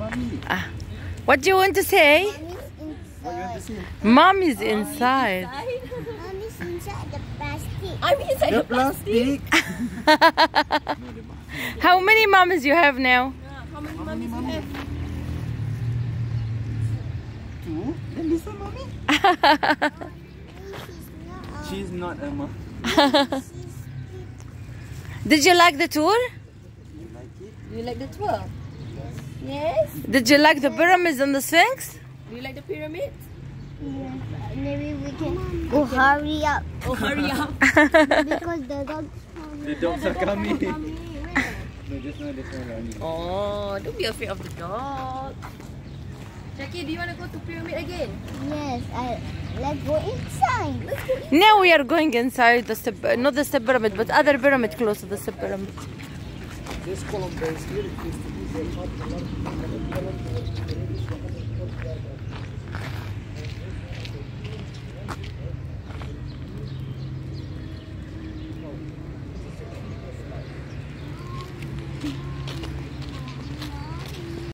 mommy. What do you want to say? What you want to say? Mommy's inside. Mommy's inside the plastic. I'm inside The plastic. How many mommies you have now? How many mummies you have? 2. Then this one, mommy. She's not a mom. Did you like the tour? You like it? You like the tour? Yes. Did you like the pyramids and the Sphinx? Do you like the pyramids? Yeah. Maybe we can go hurry up Oh, hurry up. because the dogs. The dogs are coming. Coming. No, just now this one running. Oh, don't be afraid of the dog. Jackie, do you want to go to pyramid again? Yes, let's go inside. Let's go in. Now we are going inside the step, not the step pyramid, but other pyramid close to the step pyramid. This column base here, it used to be very hot.